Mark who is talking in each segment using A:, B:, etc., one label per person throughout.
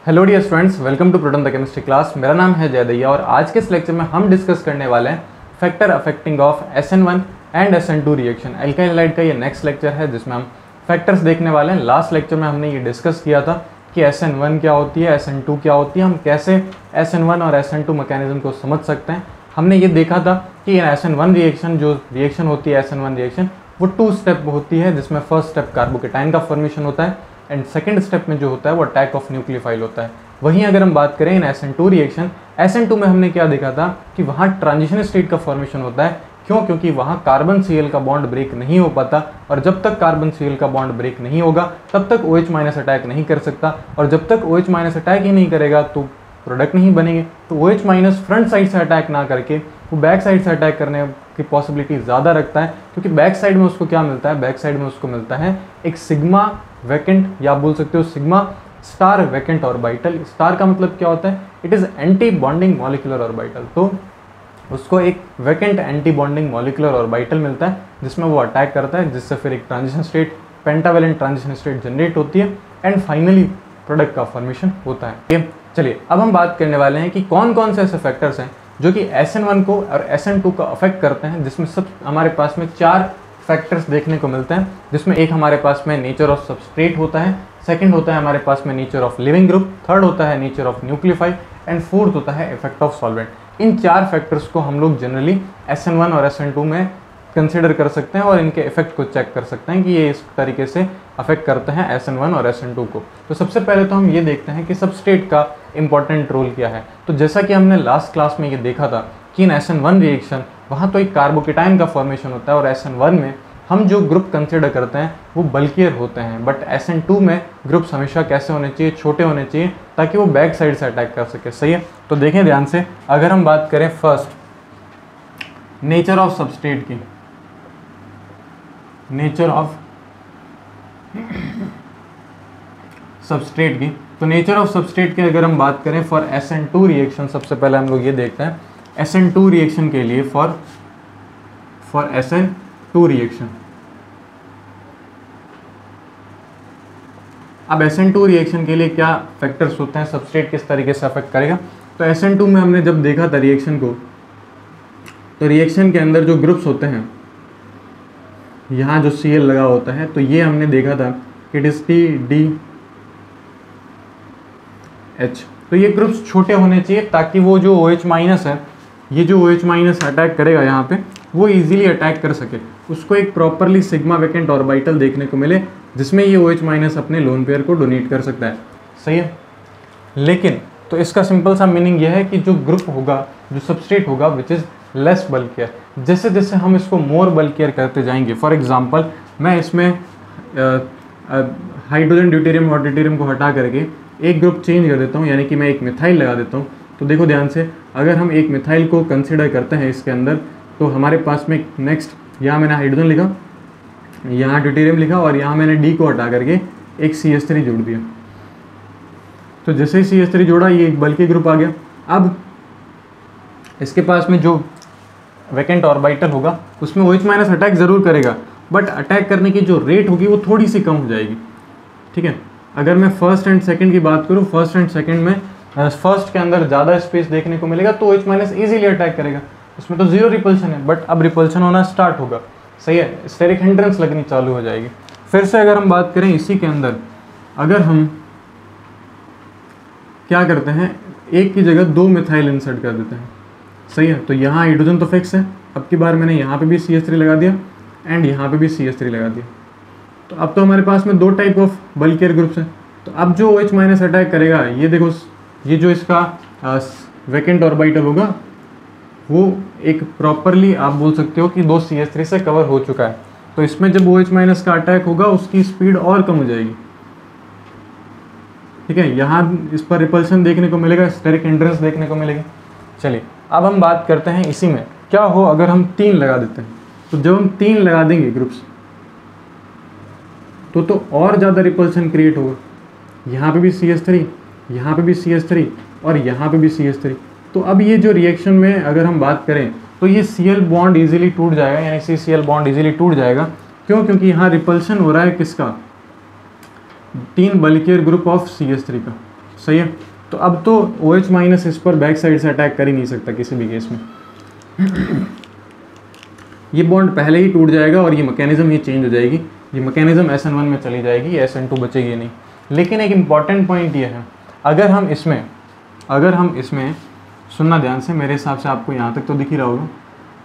A: Hello dear students, welcome to Proton the chemistry class. मेरा नाम है जय दैया और आज के इस लेक्चर में हम डिस्कस करने वाले हैं factor affecting of SN1 and SN2 reaction. Alkyl halide का ये नेक्स्ट लेक्चर है जिसमें हम फैक्टर्स देखने वाले हैं। लास्ट लेक्चर में हमने ये डिस्कस किया था कि SN1 क्या होती है, SN2 क्या होती है, हम कैसे SN1 और SN2 मैकेनिज्म को समझ सकते हैं। हमने ये देखा था कि SN1 रिएक्शन जो रिएक्शन होती है, SN1 रिएक्शन वो 2 स्टेप होती है, जिसमें फर्स्ट स्टेप कार्बोकेटाइन का फॉर्मेशन होता है एंड सेकंड स्टेप में जो होता है वो अटैक ऑफ न्यूक्लियोफाइल होता है। वहीं अगर हम बात करें इन SN2 रिएक्शन, SN2 में हमने क्या देखा था कि वहाँ ट्रांजिशन स्टेट का फॉर्मेशन होता है। क्यों? क्योंकि वहाँ कार्बन Cl का बॉन्ड ब्रेक नहीं हो पाता और जब तक कार्बन Cl का बॉन्ड ब्रेक नहीं होगा तब तक OH- अटैक नहीं कर सकता और जब तक OH- अटैक ही नहीं करेगा तो प्रोडक्ट नहीं बनेंगे। तो OH- फ्रंट साइड से अटैक ना करके वो बैक साइड से अटैक करने की पॉसिबिलिटी ज़्यादा रखता है, क्योंकि बैक साइड में उसको क्या मिलता है, बैक साइड में उसको मिलता है एक सिग्मा वैकेंट, या आप बोल सकते हो sigma star vacant orbital. Star का मतलब क्या होता है, it is anti bonding molecular orbital. तो उसको एक vacant anti bonding molecular orbital मिलता है जिसमें वो अटैक करता है, जिससे फिर एक transition state, pentavalent transition state generate होती है एंड फाइनली प्रोडक्ट का फॉर्मेशन होता है। चलिए अब हम बात करने वाले हैं कि कौन कौन से ऐसे फैक्टर्स हैं जो कि SN1 को और SN2 को अफेक्ट करते हैं, जिसमें सब हमारे पास में 4 फैक्टर्स देखने को मिलते हैं। जिसमें एक हमारे पास में नेचर ऑफ सबस्ट्रेट होता है, सेकंड होता है हमारे पास में nature of leaving group, third होता है nature of nucleophile and fourth होता है इफेक्ट ऑफ सॉल्वेंट। इन 4 फैक्टर्स को हम लोग जनरली SN1 और SN2 में कंसिडर कर सकते हैं और इनके इफेक्ट को चेक कर सकते हैं कि ये इस तरीके से अफेक्ट करते हैं SN1 और SN2 को। तो सबसे पहले तो हम ये देखते हैं कि सबस्ट्रेट का इंपॉर्टेंट रोल क्या है। तो जैसा कि हमने लास्ट क्लास में ये देखा था कि इन SN1 रिएक्शन वहाँ तो एक कार्बोकेटाइन का फॉर्मेशन होता है और SN1 में हम जो ग्रुप कंसिडर करते हैं वो बल्कियर होते हैं, बट SN2 में ग्रुप्स हमेशा कैसे होने चाहिए, छोटे होने चाहिए ताकि वो बैक साइड से अटैक कर सके। सही है, तो देखें ध्यान से, अगर हम बात करें फर्स्ट नेचर ऑफ सबस्ट्रेट की, नेचर ऑफ सबस्ट्रेट की, तो नेचर ऑफ सबस्ट्रेट की अगर हम बात करें फॉर SN2 रिएक्शन, सबसे पहले हम लोग ये देखते हैं SN2 रिएक्शन के लिए फॉर SN2 रिएक्शन। अब SN2 रिएक्शन के लिए क्या फैक्टर्स होते हैं, सबस्ट्रेट किस तरीके से अफेक्ट करेगा। तो SN2 में हमने जब देखा था रिएक्शन को, तो रिएक्शन के अंदर जो ग्रुप्स होते हैं, यहाँ जो Cl लगा होता है, तो ये हमने देखा था कि इट इज TDH। तो ये ग्रुप्स छोटे होने चाहिए ताकि वो जो OH- है, ये जो OH- अटैक करेगा यहाँ पे, वो इजीली अटैक कर सके, उसको एक प्रॉपरली सिग्मा वैकेंट ऑर्बिटल देखने को मिले जिसमें ये OH- अपने लोन पेयर को डोनेट कर सकता है। सही है, लेकिन तो इसका सिंपल सा मीनिंग यह है कि जो ग्रुप होगा, जो सबस्ट्रेट होगा विच इज़ लेस बल्कियर, जैसे जैसे हम इसको मोर बल्कियर करते जाएंगे, फॉर एग्जांपल मैं इसमें हाइड्रोजन ड्यूटेरियम और ड्यूटेरियम को हटा करके एक ग्रुप चेंज कर देता हूँ, यानी कि मैं एक मिथाइल लगा देता हूँ। तो देखो ध्यान से, अगर हम एक मिथाइल को कंसिडर करते हैं इसके अंदर, तो हमारे पास में नेक्स्ट, यहाँ मैंने हाइड्रोजन लिखा, यहाँ ड्यूटेरियम लिखा और यहाँ मैंने D को हटा करके एक CH3 जोड़ दिया। तो जैसे ही CH3 जोड़ा, ये एक बल्कि ग्रुप आ गया। अब इसके पास में जो वैकेंट ऑर्बिटल होगा उसमें OH- अटैक ज़रूर करेगा, बट अटैक करने की जो रेट होगी वो थोड़ी सी कम हो जाएगी। ठीक है, अगर मैं फर्स्ट एंड सेकंड की बात करूँ, फर्स्ट एंड सेकंड में फर्स्ट के अंदर ज़्यादा स्पेस देखने को मिलेगा तो OH- ईजिली अटैक करेगा, उसमें तो जीरो रिपल्शन है, बट अब रिपल्शन होना स्टार्ट होगा। सही है, स्टेरिक हिंड्रेंस लगनी चालू हो जाएगी। फिर से अगर हम बात करें इसी के अंदर, अगर हम क्या करते हैं, एक की जगह 2 मिथाइल इंसर्ट कर देते हैं। सही है, तो यहाँ हाइड्रोजन तो फिक्स है, अब की बार मैंने यहाँ पे भी CH3 लगा दिया एंड यहाँ पे भी CH3 लगा दिया। तो अब तो हमारे पास में 2 टाइप ऑफ बल्कियर ग्रुप्स हैं। तो अब जो OH- अटैक करेगा, ये देखो, ये जो इसका वैकेंट ऑर्बिटल होगा वो एक प्रॉपरली आप बोल सकते हो कि 2 CH3 से कवर हो चुका है। तो इसमें जब OH- का अटैक होगा उसकी स्पीड और कम हो जाएगी। ठीक है, यहाँ इस पर रिपल्शन देखने को मिलेगा, स्टेरिक हिंड्रेंस देखने को मिलेगा। चलिए अब हम बात करते हैं इसी में क्या हो अगर हम 3 लगा देते हैं। तो जब हम 3 लगा देंगे ग्रुप्स, तो और ज़्यादा रिपल्शन क्रिएट होगा। यहाँ पे भी CH3, यहाँ पे भी CH3 और यहाँ पे भी CH3। तो अब ये जो रिएक्शन में अगर हम बात करें तो ये Cl बॉन्ड इजीली टूट जाएगा, यानी CCl बॉन्ड इजीली टूट जाएगा। क्यों? क्योंकि यहाँ रिपल्शन हो रहा है किसका, 3 बल्कियर ग्रुप ऑफ CH3 का। सही है। तो अब तो OH माइनस इस पर बैक साइड से अटैक कर ही नहीं सकता किसी भी केस में। ये बॉन्ड पहले ही टूट जाएगा और ये मैकेनिज्म ही चेंज हो जाएगी, ये मैकेनिज्म SN1 में चली जाएगी, SN2 बचेगी नहीं। लेकिन एक इम्पॉर्टेंट पॉइंट ये है, अगर हम इसमें सुनना ध्यान से, मेरे हिसाब से आपको यहाँ तक तो दिख ही रहा होगा,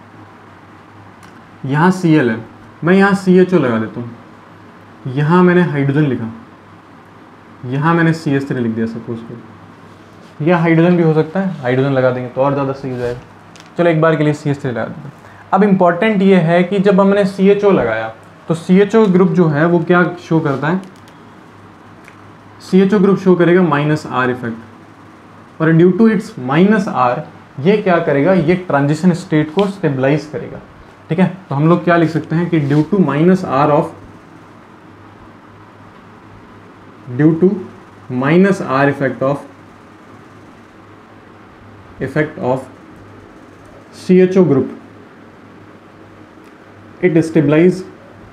A: यहाँ Cl है, मैं यहाँ CHO लगा देता हूँ, यहाँ मैंने हाइड्रोजन लिखा, यहाँ मैंने CH3 लिख दिया सपोज को, या हाइड्रोजन भी हो सकता है, हाइड्रोजन लगा देंगे तो और ज़्यादा सही हो जाएगा। चलो एक बार के लिए CH3 लगा देते हैं। अब इम्पॉर्टेंट ये है कि जब हमने CHO लगाया तो CHO ग्रुप जो है वो क्या शो करता है, CHO ग्रुप शो करेगा -R इफेक्ट, और ड्यू टू इट्स -R ये क्या करेगा, ये ट्रांजिशन स्टेट को स्टेबलाइज करेगा। ठीक है, तो हम लोग क्या लिख सकते हैं कि due to -R effect of CHO group, it stabilized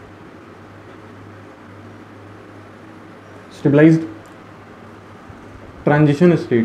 A: transition state.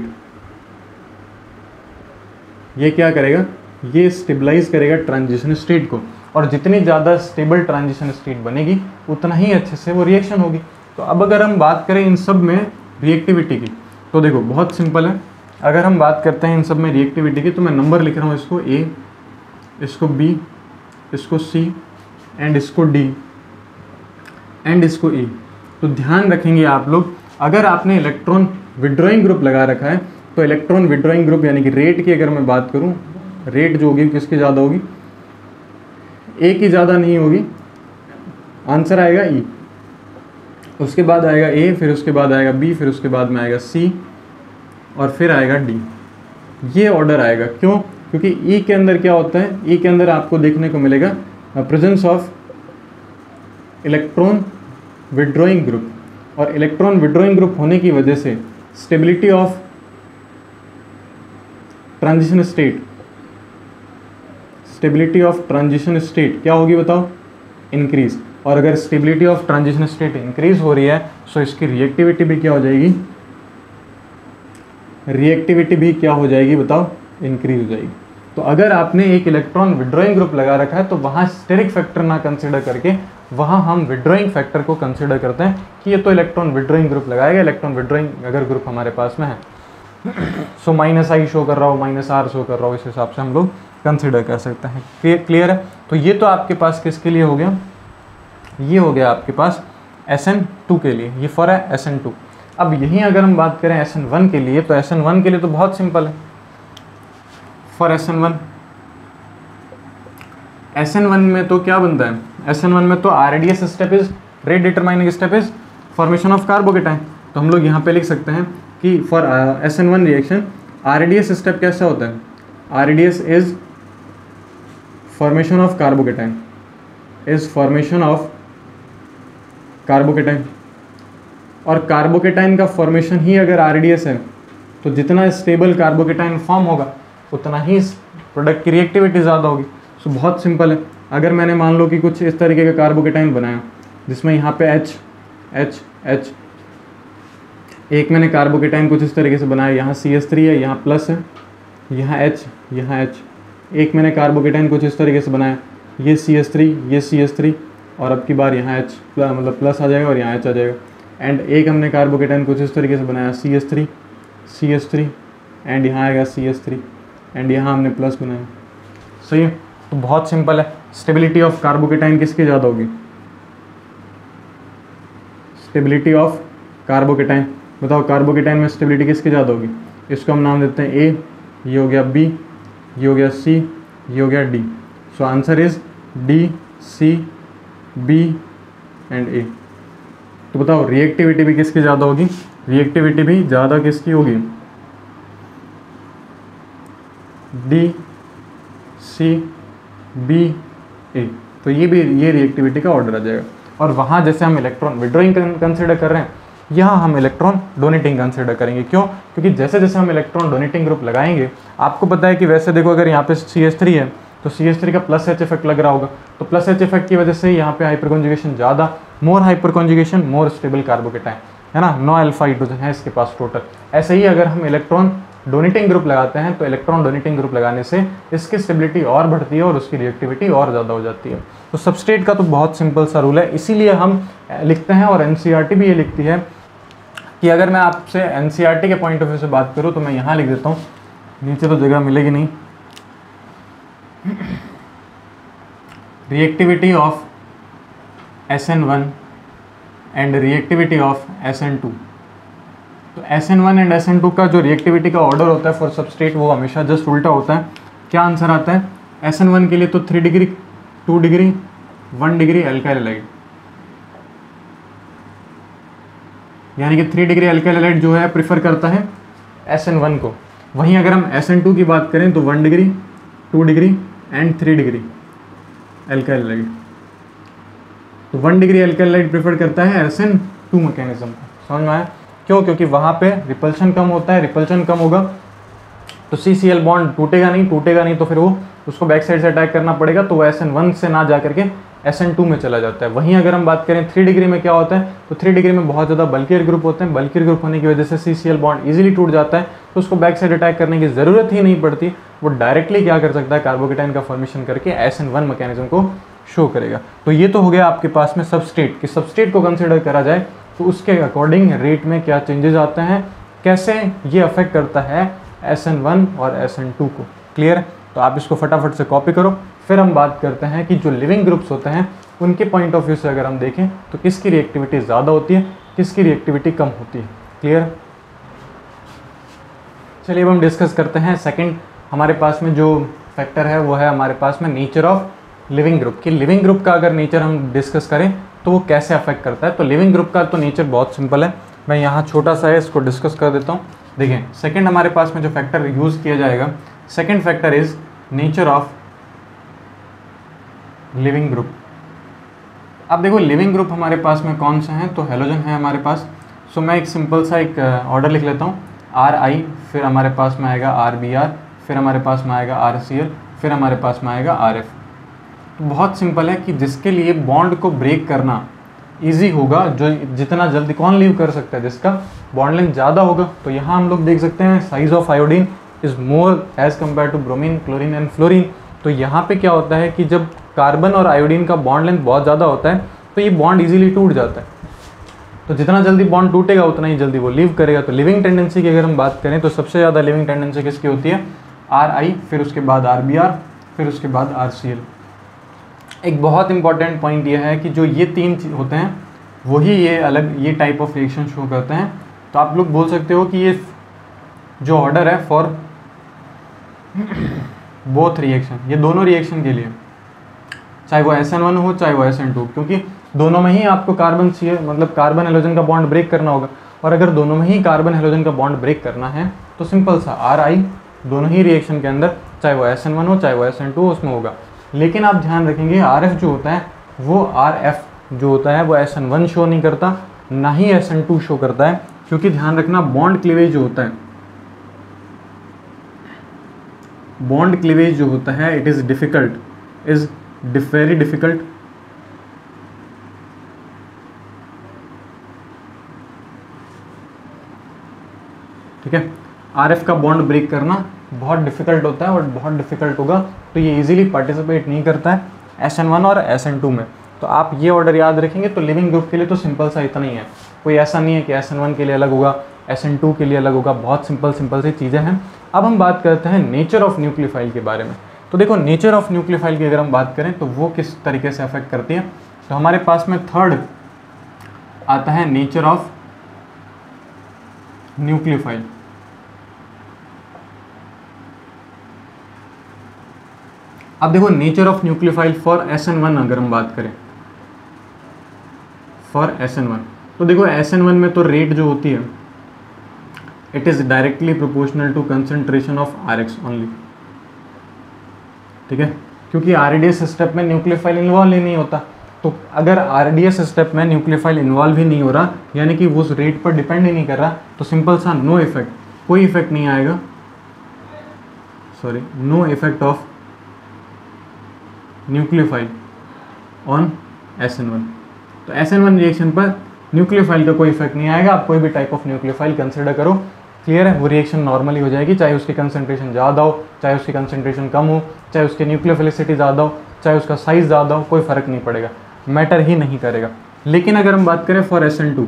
A: ये क्या करेगा, ये स्टेबलाइज करेगा ट्रांजिशन स्टेट को, और जितनी ज़्यादा स्टेबल ट्रांजिशन स्टेट बनेगी उतना ही अच्छे से वो रिएक्शन होगी। तो अब अगर हम बात करें इन सब में रिएक्टिविटी की, तो देखो बहुत सिंपल है। अगर हम बात करते हैं इन सब में रिएक्टिविटी की, तो मैं नंबर लिख रहा हूँ, इसको A, इसको B, इसको C एंड इसको D एंड इसको E। तो ध्यान रखेंगे आप लोग, अगर आपने इलेक्ट्रॉन विड्रॉइंग ग्रुप लगा रखा है तो इलेक्ट्रॉन विड्रॉइंग ग्रुप यानी कि रेट की अगर मैं बात करूं, रेट जो होगी किसकी ज़्यादा होगी, A की ज़्यादा नहीं होगी, आंसर आएगा E, उसके बाद आएगा A, फिर उसके बाद आएगा B, फिर उसके बाद में आएगा C और फिर आएगा D। ये ऑर्डर आएगा, क्यों? क्योंकि E के अंदर क्या होता है, E के अंदर आपको देखने को मिलेगा presence of electron withdrawing group, और इलेक्ट्रॉन विड्रॉइंग ग्रुप होने की वजह से स्टेबिलिटी ऑफ ट्रांजिशन स्टेट क्या होगी बताओ, इंक्रीज। और अगर stability of transition state increase हो रही है तो इसकी रिएक्टिविटी भी क्या हो जाएगी, बताओ, इंक्रीज हो जाएगी। तो अगर आपने एक इलेक्ट्रॉन विड्रॉइंग ग्रुप लगा रखा है तो वहाँ स्टेरिक फैक्टर ना कंसिडर करके वहाँ हम विड्रॉइंग फैक्टर को कंसिडर करते हैं कि ये तो इलेक्ट्रॉन विड्रॉइंग ग्रुप लगाएगा, इलेक्ट्रॉन विड्रॉइंग अगर ग्रुप हमारे पास में है सो -I शो कर रहा हो, -R शो कर रहा हो, इस हिसाब से हम लोग कंसिडर कर सकते हैं। क्लियर है? तो ये तो आपके पास किसके लिए हो गया, ये हो गया आपके पास SN2 के लिए, ये फॉर है SN2। अब यहीं अगर हम बात करें SN1 के लिए, तो SN1 के लिए तो बहुत सिंपल है। फॉर SN1 में तो क्या बनता है, SN1 में तो RDS step is rate determining step is formation of carbocation. तो हम लोग यहाँ पे लिख सकते हैं कि for SN1 reaction RDS step कैसा होता है, RDS is formation of carbocation, और कार्बोकेटाइन का फॉर्मेशन ही अगर RDS है तो जितना स्टेबल कार्बोकेटाइन फॉर्म होगा उतना ही प्रोडक्ट की रिएक्टिविटी ज़्यादा होगी। सो बहुत सिंपल है, अगर मैंने मान लो कि कुछ इस तरीके का कार्बोकेटाइन बनाया जिसमें यहाँ पे H, एक मैंने कार्बोकेटाइन कुछ इस तरीके से बनाया, यहाँ CH3 है, यहाँ प्लस है, यहाँ H, एक मैंने कार्बोकेटाइन कुछ इस तरीके से बनाया, ये CH3, और अब की बार यहाँ H मतलब प्लस आ जाएगा और यहाँ H आ जाएगा। एंड एक हमने कार्बोकेटाइन कुछ इस तरीके से बनाया, CH3 एंड यहाँ आएगा CH3 एंड यहाँ हमने प्लस बनाया। सही है? तो बहुत सिंपल है, स्टेबिलिटी ऑफ कार्बोकेटाइन किसकी ज़्यादा होगी, स्टेबिलिटी ऑफ कार्बोकेटाइन। बताओ कार्बोकेटाइन में स्टेबिलिटी किसकी ज़्यादा होगी, इसको हम नाम देते हैं A, ये हो गया B, ये हो गया C, ये हो गया D। So answer is D, C, B and A। तो बताओ रिएक्टिविटी भी किसकी ज़्यादा होगी, रिएक्टिविटी भी ज़्यादा किसकी होगी, D, C, B, A। तो ये रिएक्टिविटी का ऑर्डर आ जाएगा। और वहाँ जैसे हम इलेक्ट्रॉन विड्रॉइंग कंसिडर कर रहे हैं, यहाँ हम इलेक्ट्रॉन डोनेटिंग कंसिडर करेंगे। क्यों? क्योंकि जैसे जैसे हम इलेक्ट्रॉन डोनेटिंग ग्रुप लगाएंगे, आपको पता है कि वैसे देखो अगर यहाँ पे CH3 है तो CH3 का प्लस H इफेक्ट लग रहा होगा, तो प्लस H इफेक्ट की वजह से यहाँ पे हाइपर कॉन्जुगेशन ज़्यादा, more hyperconjugation more stable carbocation. है ना, 9 अल्फा हाइड्रोजन है इसके पास टोटल। ऐसे ही अगर हम इलेक्ट्रॉन डोनेटिंग ग्रुप लगाते हैं तो इलेक्ट्रॉन डोनेटिंग ग्रुप लगाने से इसकी स्टेबिलिटी और बढ़ती है और उसकी रिएक्टिविटी और ज़्यादा हो जाती है। तो सबस्ट्रेट का तो बहुत सिंपल सा रूल है, इसीलिए हम लिखते हैं और एनसीईआरटी भी ये लिखती है कि अगर मैं आपसे एनसीईआरटी के पॉइंट ऑफ व्यू से बात करूँ तो मैं यहाँ लिख देता हूँ, नीचे तो जगह मिलेगी नहीं, reactivity of SN1 and reactivity of SN2। तो SN1 एंड SN2 का जो रिएक्टिविटी का ऑर्डर होता है फॉर सबस्ट्रेट वो हमेशा जस्ट उल्टा होता है। क्या आंसर आता है? SN1 के लिए तो 3 degree, 2 degree, 1 degree alkyl halide, यानी कि 3 डिग्री अल्काइल हैलाइड जो है प्रिफर करता है SN1 को। वहीं अगर हम SN2 की बात करें तो 1 degree, 2 degree and 3 degree alkyl halide. तो 1 डिग्री अल्काइल हैलाइड प्रेफर करता है SN2 मैकेनिज्म को। समझ में आया? क्यों? क्योंकि वहाँ पे रिपल्शन कम होता है, रिपल्शन कम होगा तो CCl बॉन्ड टूटेगा नहीं तो फिर वो उसको बैक साइड से अटैक करना पड़ेगा, तो वो SN1 से ना जा करके SN2 में चला जाता है। वहीं अगर हम बात करें 3 डिग्री में क्या होता है, तो 3 डिग्री में बहुत ज़्यादा बल्कियर ग्रुप होते हैं, बल्कियर ग्रुप होने की वजह से CCl बॉन्ड इजीली टूट जाता है, तो उसको बैक साइड अटैक करने की ज़रूरत ही नहीं पड़ती, वो डायरेक्टली क्या कर सकता है, कार्बोकेटाइन का फॉर्मेशन करके SN1 मैकेनिज्म को शो करेगा। तो ये तो हो गया आपके पास में सबस्ट्रेट, कि सबस्ट्रेट को कंसिडर करा जाए तो उसके अकॉर्डिंग रेट में क्या चेंजेस आते हैं, कैसे ये अफेक्ट करता है SN1 और SN2 को। क्लियर? तो आप इसको फटाफट से कॉपी करो। फिर हम बात करते हैं कि जो लिविंग ग्रुप्स होते हैं उनके पॉइंट ऑफ व्यू से अगर हम देखें तो किसकी रिएक्टिविटी ज़्यादा होती है, किसकी रिएक्टिविटी कम होती है। क्लियर? चलिए अब हम डिस्कस करते हैं सेकंड हमारे पास में जो फैक्टर है वो है हमारे पास में नेचर ऑफ लिविंग ग्रुप। कि लिविंग ग्रुप का अगर नेचर हम डिस्कस करें तो वो कैसे अफेक्ट करता है। तो लिविंग ग्रुप का तो नेचर बहुत सिंपल है, मैं यहाँ छोटा सा है इसको डिस्कस कर देता हूँ। देखिए सेकंड हमारे पास में जो फैक्टर यूज़ किया जाएगा, second factor is nature of leaving group. अब देखो लिविंग ग्रुप हमारे पास में कौन से हैं, तो हेलोजन है हमारे पास। सो मैं एक सिंपल सा एक ऑर्डर लिख लेता हूँ, RI, फिर हमारे पास में आएगा RBr, फिर हमारे पास में आएगा RCl, फिर हमारे पास में आएगा RF। तो बहुत सिंपल है कि जिसके लिए बॉन्ड को ब्रेक करना इजी होगा, जो जितना जल्दी कौन लीव कर सकता है, जिसका बॉन्ड लेंथ ज़्यादा होगा। तो यहाँ हम लोग देख सकते हैं size of iodine is more as compare to bromine, chlorine and fluorine. तो यहाँ पे क्या होता है कि जब कार्बन और आयोडीन का बॉन्ड लेंथ बहुत ज़्यादा होता है तो ये बॉन्ड इजीली टूट जाता है। तो जितना जल्दी बॉन्ड टूटेगा उतना ही जल्दी वो लीव करेगा। तो लिविंग टेंडेंसी की अगर हम बात करें तो सबसे ज़्यादा लिविंग टेंडेंसी किसकी होती है, RI, फिर उसके बाद RBr, फिर उसके बाद RCl। एक बहुत इंपॉर्टेंट पॉइंट ये है कि जो ये तीन होते हैं वही ये अलग ये टाइप ऑफ रिएक्शन शो करते हैं। तो आप लोग बोल सकते हो कि ये जो ऑर्डर है फॉर बोथ रिएक्शन, ये दोनों रिएक्शन के लिए, चाहे वो SN1 हो चाहे वो SN2, क्योंकि दोनों में ही आपको कार्बन मतलब कार्बन हेलोजन का बॉन्ड ब्रेक करना होगा। और अगर दोनों में ही कार्बन हेलोजन का बॉन्ड ब्रेक करना है तो सिंपल सा RI दोनों ही रिएक्शन के अंदर, चाहे वो SN1 हो चाहे वो SN2 हो, उसमें होगा। लेकिन आप ध्यान रखेंगे RF जो होता है वो RF जो होता है वो SN1 शो नहीं करता, ना ही SN2 शो करता है, क्योंकि ध्यान रखना बॉन्ड क्लीवेज जो होता है, बॉन्ड क्लीवेज जो होता है it is difficult, is very difficult. ठीक है, RF का बॉन्ड ब्रेक करना बहुत डिफ़िकल्ट होता है और बहुत डिफ़िकल्ट होगा, तो ये इजीली पार्टिसिपेट नहीं करता है SN1 और SN2 में। तो आप ये ऑर्डर याद रखेंगे। तो लिविंग ग्रुप के लिए तो सिंपल सा इतना ही है, कोई ऐसा नहीं है कि SN1 के लिए अलग होगा, SN2 के लिए अलग होगा, बहुत सिंपल सी चीज़ें हैं। अब हम बात करते हैं नेचर ऑफ न्यूक्लियोफाइल के बारे में। तो देखो नेचर ऑफ न्यूक्लियोफाइल की अगर हम बात करें तो वो किस तरीके से अफेक्ट करती है, तो हमारे पास में थर्ड आता है नेचर ऑफ न्यूक्लियोफाइल। अब देखो nature of nucleophile for SN1 अगर हम बात करें, फॉर SN1, तो देखो SN1 में तो रेट जो होती है it is directly proportional to concentration of RX only. ठीक है, क्योंकि RDS स्टेप में न्यूक्लियोफाइल इन्वॉल्व ही नहीं होता। तो अगर RDS स्टेप में न्यूक्लियोफाइल इन्वॉल्व ही नहीं हो रहा, यानी कि वो उस रेट पर डिपेंड ही नहीं कर रहा, तो सिंपल सा नो इफेक्ट, कोई इफेक्ट नहीं आएगा, sorry, no effect of nucleophile on SN1। तो SN1 रिएक्शन पर न्यूक्लियोफाइल का कोई इफेक्ट नहीं आएगा। आप कोई भी टाइप ऑफ न्यूक्लियोफाइल कंसिडर करो, क्लियर है, वो रिएक्शन नॉर्मली हो जाएगी, चाहे उसकी कंसंट्रेशन ज़्यादा हो, चाहे उसकी कंसंट्रेशन कम हो, चाहे उसकी न्यूक्लियोफिलिसिटी ज़्यादा हो, चाहे उसका साइज़ ज़्यादा हो, कोई फ़र्क नहीं पड़ेगा, मैटर ही नहीं करेगा। लेकिन अगर हम बात करें फॉर SN2,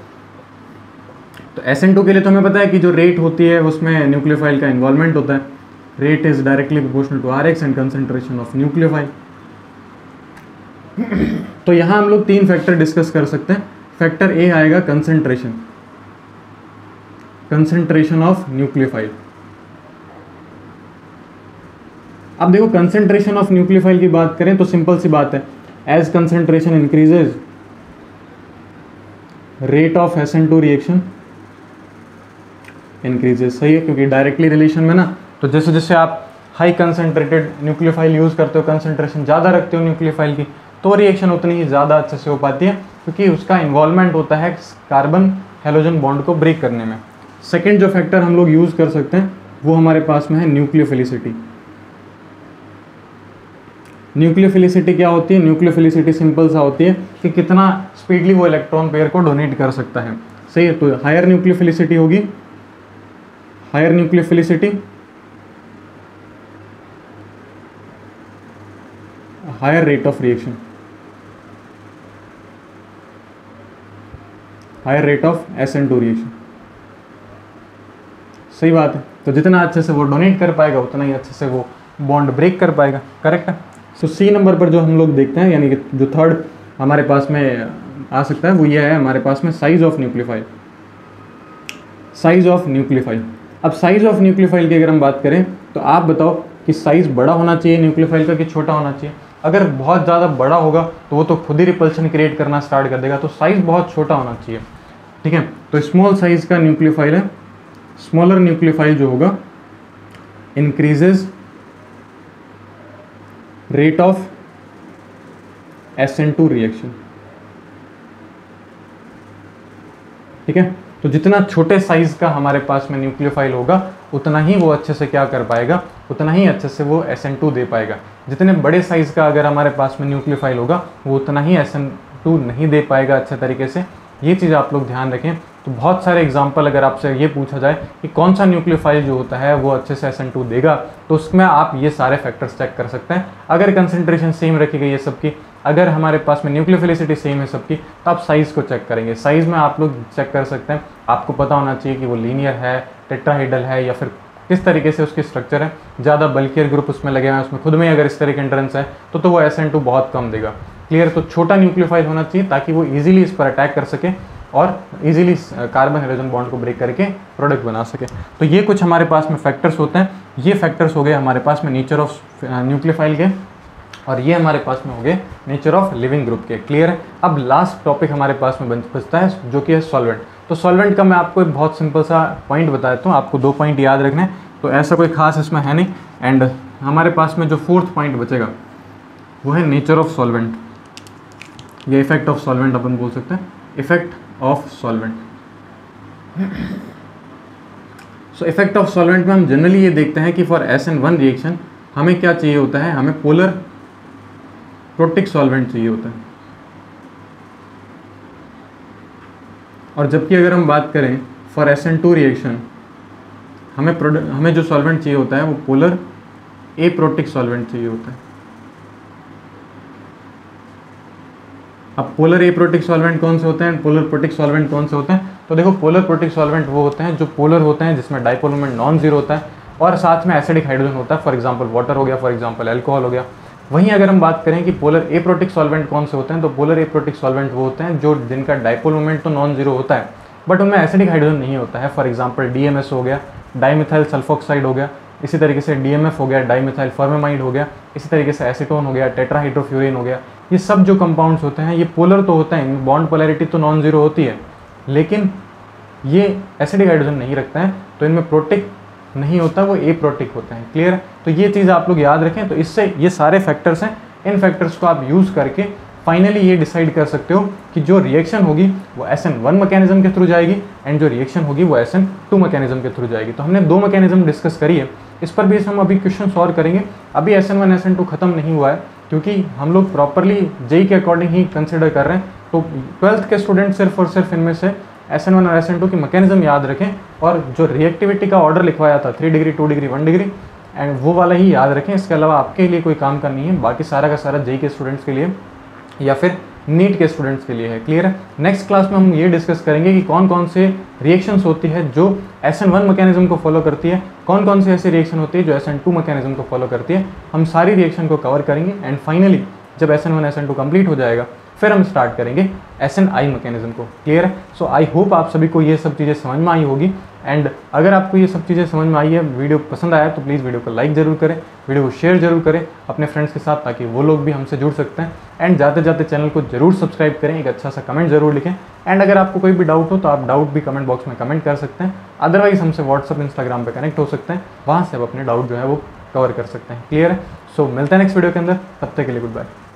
A: तो SN2 के लिए तो हमें पता है कि जो रेट होती है उसमें न्यूक्लियोफाइल का इन्वॉल्वमेंट होता है। Rate is directly proportional to Rx and concentration of nucleophile. तो यहाँ हम लोग 3 फैक्टर डिस्कस कर सकते हैं। फैक्टर ए आएगा कंसंट्रेशन ऑफ न्यूक्लियोफाइल। अब देखो कंसंट्रेशन ऑफ न्यूक्लियोफाइल की बात करें तो सिंपल सी बात है, as concentration increases rate of SN2 reaction increases. सही है, क्योंकि डायरेक्टली रिलेशन में ना, तो जैसे जैसे आप हाई कंसंट्रेटेड न्यूक्लियोफाइल यूज़ करते हो, कंसंट्रेशन ज़्यादा रखते हो न्यूक्लियोफाइल की, तो रिएक्शन उतनी ही ज़्यादा अच्छे से हो पाती है, क्योंकि उसका इन्वॉल्वमेंट होता है कार्बन हेलोजन बॉन्ड को ब्रेक करने में। सेकेंड जो फैक्टर हम लोग यूज़ कर सकते हैं वो हमारे पास में है न्यूक्लियोफिलिसिटी। न्यूक्लियोफिलिसिटी क्या होती है? न्यूक्लियोफिलिसिटी सिंपल सा होती है कि कितना स्पीडली वो इलेक्ट्रॉन पेयर को डोनेट कर सकता है। सही है, तो हायर न्यूक्लियोफिलिसिटी होगी, higher nucleophilicity, higher rate of reaction, higher rate of SN2 reaction. सही बात है, तो जितना अच्छे से वो डोनेट कर पाएगा उतना ही अच्छे से वो बॉन्ड ब्रेक कर पाएगा। करेक्ट है। सो सी नंबर पर जो हम लोग देखते हैं, यानी कि जो थर्ड हमारे पास में आ सकता है वो ये है हमारे पास में size of nucleophile. Size of nucleophile. अब साइज ऑफ न्यूक्लियोफाइल की अगर हम बात करें तो आप बताओ कि साइज़ बड़ा होना चाहिए न्यूक्लियोफाइल का कि छोटा होना चाहिए? अगर बहुत ज़्यादा बड़ा होगा तो वो तो खुद ही रिपल्शन क्रिएट करना स्टार्ट कर देगा, तो साइज़ बहुत छोटा होना चाहिए। ठीक है, तो स्मॉल साइज़ का न्यूक्लियोफाइल है, स्मॉलर न्यूक्लियोफाइल जो होगा increases rate of SN2 reaction. ठीक है, तो जितना छोटे साइज का हमारे पास में न्यूक्लियोफाइल होगा उतना ही वो अच्छे से क्या कर पाएगा, उतना ही अच्छे से वो SN2 दे पाएगा। जितने बड़े साइज का अगर हमारे पास में न्यूक्लियोफाइल होगा वो उतना ही SN2 नहीं दे पाएगा अच्छे तरीके से। ये चीज़ आप लोग ध्यान रखें। तो बहुत सारे एग्जाम्पल अगर आपसे ये पूछा जाए कि कौन सा न्यूक्लियोफाइल जो होता है वो अच्छे से SN2 देगा, तो उसमें आप ये सारे फैक्टर्स चेक कर सकते हैं। अगर कंसंट्रेशन सेम रखी गई है सबकी, अगर हमारे पास में न्यूक्लियोफिलिसिटी सेम है सबकी, तो आप साइज़ को चेक करेंगे। साइज़ में आप लोग चेक कर सकते हैं, आपको पता होना चाहिए कि वो लीनियर है, टेट्राहेड्रल है, या फिर किस तरीके से उसकी स्ट्रक्चर है। ज़्यादा बल्कियर ग्रुप उसमें लगे हुए हैं, उसमें खुद में अगर इस तरह के एंट्रेंस है तो वो SN2 बहुत कम देगा। क्लियर, तो छोटा न्यूक्लियोफाइल होना चाहिए ताकि वो ईजिली इस पर अटैक कर सके और इजीली कार्बन हाइड्रोजन बॉन्ड को ब्रेक करके प्रोडक्ट बना सके। तो ये कुछ हमारे पास में फैक्टर्स होते हैं। ये फैक्टर्स हो गए हमारे पास में नेचर ऑफ न्यूक्लियोफाइल के, और ये हमारे पास में हो गए नेचर ऑफ लिविंग ग्रुप के। क्लियर है। अब लास्ट टॉपिक हमारे पास में बचता है जो कि है सॉल्वेंट। तो सॉल्वेंट का मैं आपको एक बहुत सिंपल सा पॉइंट बता देता हूँ, आपको 2 पॉइंट याद रखने हैं, तो ऐसा कोई खास इसमें है नहीं। एंड हमारे पास में जो 4th पॉइंट बचेगा वो है नेचर ऑफ सॉल्वेंट, या इफेक्ट ऑफ सॉल्वेंट अपन बोल सकते हैं, effect of solvent. So effect of solvent में हम जनरली ये देखते हैं कि फॉर SN1 रिएक्शन हमें क्या चाहिए होता है, हमें पोलर प्रोटिक सॉल्वेंट चाहिए होता है। और जबकि अगर हम बात करें फॉर SN2 रिएक्शन हमें जो सॉल्वेंट चाहिए होता है वो पोलर एप्रोटिक सॉल्वेंट चाहिए होता है। अब पोलर एप्रोटिक सॉल्वेंट कौन से होते हैं, पोलर प्रोटिक सॉल्वेंट कौन से होते हैं? तो देखो पोलर प्रोटिक सॉल्वेंट वो होते हैं जो पोलर होते हैं, जिसमें डाइपोल मोमेंट नॉन जीरो होता है और साथ में एसिडिक हाइड्रोजन होता है। फॉर एग्जांपल वाटर हो गया, फॉर एग्जांपल अल्कोहल हो गया। वहीं अगर हम बात करें कि पोलर एप्रोटिक सॉल्वेंट कौन से होते हैं, तो पोलर एप्रोटिक सॉल्वेंट वो होते हैं जो जिनका डाइपोल मोमेंट तो नॉन जीरो होता है बट उनमें एसिडिक हाइड्रोजन नहीं होता है। फॉर एग्जांपल DMS हो गया, डाइमिथाइल सल्फोक्साइड हो गया, इसी तरीके से DMF हो गया, डाइमिथाइल फॉर्मेमाइड हो गया, इसी तरीके से एसीटोन हो गया, टेट्राहाइड्रोफ्यूरिन हो गया। ये सब जो कंपाउंड्स होते हैं ये पोलर तो होते हैं, इनमें बॉन्ड पोलैरिटी तो नॉन जीरो होती है, लेकिन ये एसिडिक हाइड्रोजन नहीं रखते हैं, तो इनमें प्रोटिक नहीं होता, वो एप्रोटिक होते हैं। क्लियर है। तो ये चीज़ आप लोग याद रखें। तो इससे ये सारे फैक्टर्स हैं, इन फैक्टर्स को आप यूज़ करके फाइनली ये डिसाइड कर सकते हो कि जो रिएक्शन होगी वो SN1 मैकेनिज्म के थ्रू जाएगी एंड जो रिएक्शन होगी वो SN2 मैकेनिज्म के थ्रू जाएगी। तो हमने 2 मैकेनिज्म डिस्कस करी है, इस पर भी हम अभी क्वेश्चन सॉल्व करेंगे। अभी SN1 SN2 खत्म नहीं हुआ है, क्योंकि हम लोग प्रॉपरली JEE के अकॉर्डिंग ही कंसिडर कर रहे हैं तो 12th के स्टूडेंट सिर्फ और सिर्फ इनमें से SN1 और SN2 की मैकेनिज्म याद रखें और जो रिएक्टिविटी का ऑर्डर लिखवाया था 3 डिग्री 2 डिग्री 1 डिग्री एंड वो वाला ही याद रखें। इसके अलावा आपके लिए कोई काम का नहीं है, बाकी सारा का सारा जेई के स्टूडेंट्स के लिए या फिर नीट के स्टूडेंट्स के लिए है। क्लियर है। नेक्स्ट क्लास में हम ये डिस्कस करेंगे कि कौन कौन से रिएक्शंस होती है जो SN1 मैकेनिज्म को फॉलो करती है, कौन कौन से ऐसी रिएक्शन होती है जो SN2 मैकेनिज्म को फॉलो करती है। हम सारी रिएक्शन को कवर करेंगे एंड फाइनली जब SN1 SN2 कंप्लीट हो जाएगा फिर हम स्टार्ट करेंगे SNI मैकेनिज्म को। क्लियर है। सो आई होप आप सभी को ये सब चीज़ें समझ में आई होगी एंड अगर आपको ये सब चीज़ें समझ में आई है, वीडियो पसंद आया तो प्लीज़ वीडियो को लाइक ज़रूर करें, वीडियो को शेयर ज़रूर करें अपने फ्रेंड्स के साथ, ताकि वो लोग भी हमसे जुड़ सकते हैं। एंड जाते जाते चैनल को जरूर सब्सक्राइब करें, एक अच्छा सा कमेंट जरूर लिखें एंड अगर आपको कोई भी डाउट हो तो आप डाउट भी कमेंट बॉक्स में कमेंट कर सकते हैं। अदरवाइज हमसे व्हाट्सअप इंस्टाग्राम पर कनेक्ट हो सकते हैं, वहाँ से आप अपने डाउट जो है वो कवर कर सकते हैं। क्लियर है। सो मिलते हैं नेक्स्ट वीडियो के अंदर, तब तक के लिए गुड बाय।